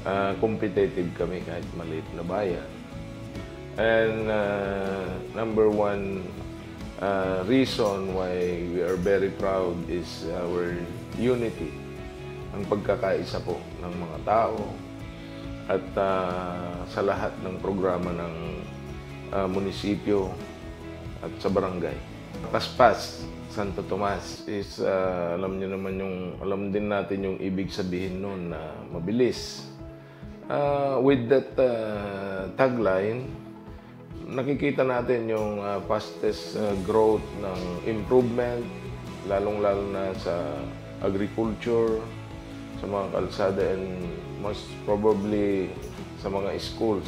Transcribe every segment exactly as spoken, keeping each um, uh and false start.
uh, competitive kami kahit maliit na bayan. And uh, number one uh, reason why we are very proud is our unity, ang pagkakaisa po ng mga tao at uh, sa lahat ng programa ng uh, munisipyo at sa barangay. Paspas Santo Tomas is, uh, alam niyo naman yung, alam din natin yung ibig sabihin nun na mabilis. Uh, with that uh, tagline, nakikita natin yung uh, fastest uh, growth ng improvement, lalong-lalo na sa agriculture, sa mga kalsada, and most probably sa mga schools.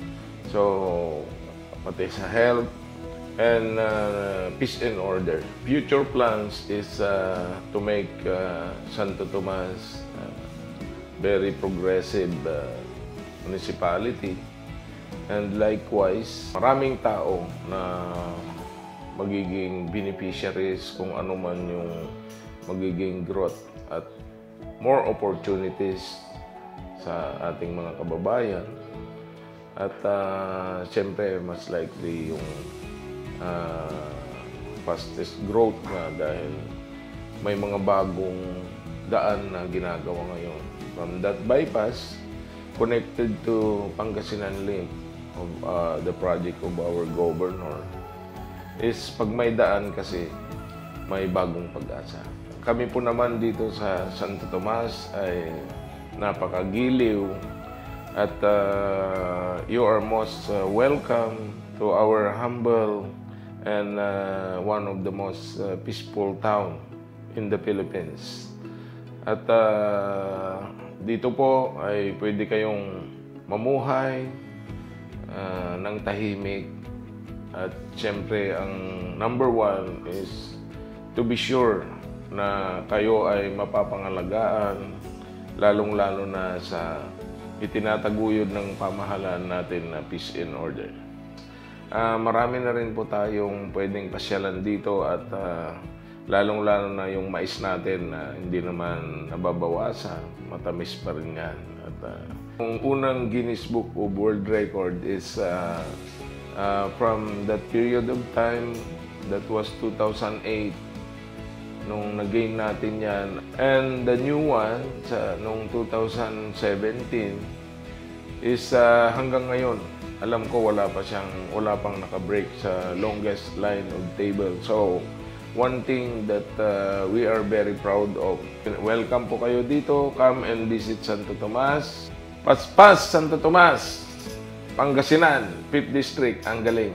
So, pati sa health and uh, peace and order. Future plans is uh, to make uh, Santo Tomas uh, very progressive uh, municipality. And likewise, maraming tao na magiging beneficiaries kung ano man yung magiging growth at more opportunities sa ating mga kababayan. At uh, siyempre, mas likely yung uh, fastest growth na dahil may mga bagong daan na ginagawa ngayon. From that bypass, connected to Pangasinan Link, of uh, the project of our governor, is pag may daan kasi may bagong pag-asa. Kami po naman dito sa Santo Tomas ay napakagiliw at uh, you are most uh, welcome to our humble and uh, one of the most uh, peaceful town in the Philippines. At uh, dito po ay pwede kayong mamuhay uh, ng tahimik. At siyempre, ang number one is to be sure na kayo ay mapapangalagaan, lalong-lalo na sa itinataguyod ng pamahalaan natin na peace and order. Uh, marami na rin po tayong pwedeng pasyalan dito at uh, lalong-lalo na yung mais natin na uh, hindi naman nababawasan, matamis pa rin yan. At uh, yung unang Guinness Book of World Record is uh, uh, from that period of time, that was two thousand eight, nung nag-gain natin yan. And the new one, sa, nung two thousand seventeen, is uh, hanggang ngayon, alam ko wala pa siyang, wala pang naka-break sa longest line of table. So, one thing that uh, we are very proud of. Welcome po kayo dito. Come and visit Santo Tomas. Paspas Santo Tomas, Pangasinan, fifth District, ang galing.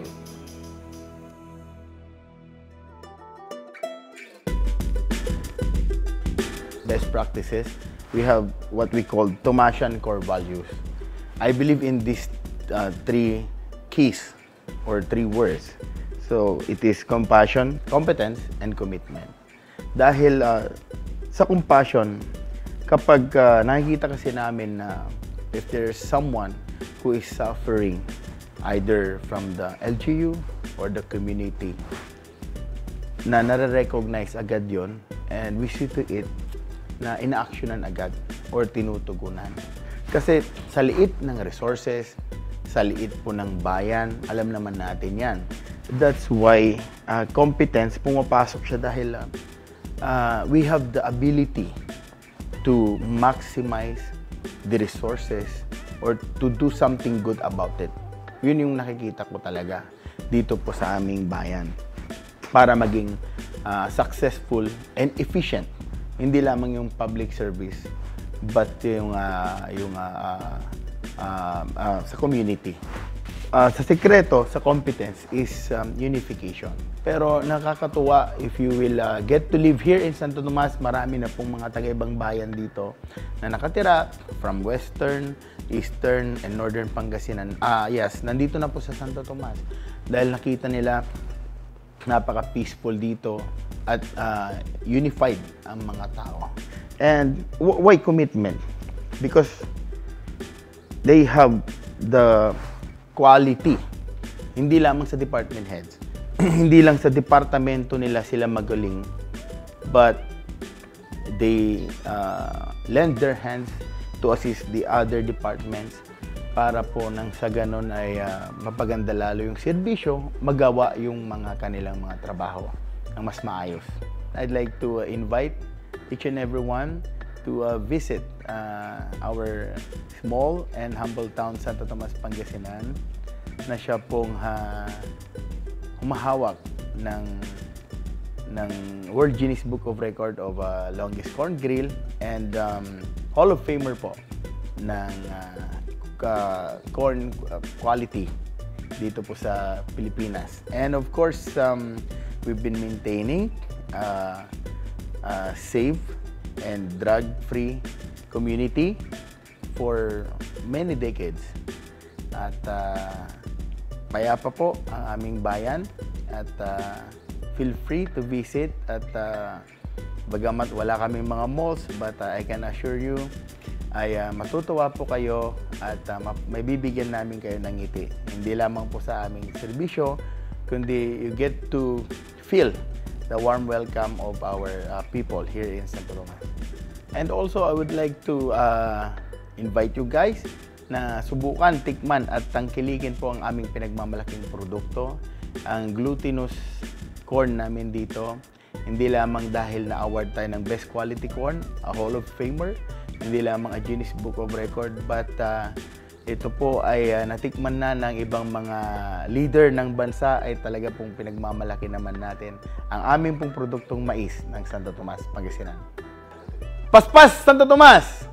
Best practices, we have what we call Tomasian core values. I believe in these uh, three keys or three words. So, it is compassion, competence, and commitment. Dahil uh, sa compassion, kapag uh, nakikita kasi namin na if there's someone who is suffering either from the L G U or the community, na nare-recognize agad yon and we see to it na ina-actionan agad or tinutugunan. Kasi sa liit ng resources, sa liit po ng bayan, alam naman natin yan. That's why uh, competence pumapasok siya dahil uh, we have the ability to maximize the resources or to do something good about it. Yun yung nakikita ko talaga dito po sa aming bayan para maging uh, successful and efficient. Hindi lamang yung public service but yung uh, yung uh, uh, uh, sa community. Uh, sa sekreto, sa competence is um, unification. Pero nakakatuwa, if you will uh, get to live here in Santo Tomas, marami na pong mga taga-ibang bayan dito na nakatira from Western, Eastern, and Northern Pangasinan. Ah, yes, nandito na po sa Santo Tomas. Dahil nakita nila napaka-peaceful dito at uh, unified ang mga tao. And why commitment? Because they have the quality. Hindi lamang sa department heads. Hindi lang sa departamento nila sila magaling. But they uh, lend their hands to assist the other departments para po nang sa ganun ay uh, mapaganda lalo yung serbisyo, magawa yung mga kanilang mga trabaho ng mas maayos. I'd like to uh, invite each and everyone to uh, visit uh, our small and humble town Santo Tomas, Pangasinan, na siya pong uh, humahawak ng ng World Guinness Book of Record of uh, longest corn grill and um, Hall of Famer po ng uh, uh, corn quality dito po sa Pilipinas. And of course, um, we've been maintaining uh, uh, safe and drug-free community for many decades. At uh, payapa po ang aming bayan at uh, feel free to visit at uh, bagamat wala kaming mga malls, but uh, I can assure you ay uh, matutuwa po kayo at uh, may bibigyan namin kayo ng ngiti. Hindi lamang po sa aming serbisyo, kundi you get to feel the warm welcome of our uh, people here in Santo Tomas. And also, I would like to uh, invite you guys na subukan, tikman at tangkilikin po ang aming pinagmamalaking produkto, ang glutinous corn namin dito. Hindi lamang dahil na-award tayo ng Best Quality Corn, a Hall of Famer, hindi lamang a Guinness Book of Record, but uh, ito po ay uh, natikman na ng ibang mga leader ng bansa, ay talaga pong pinagmamalaki naman natin ang aming pong produktong mais ng Santo Tomas, Pangasinan. Paspas, Santo Tomas!